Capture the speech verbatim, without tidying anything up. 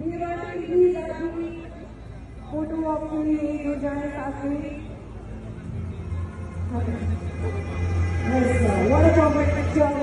Photo walk के लिए हो जाए साथ में। What a moment,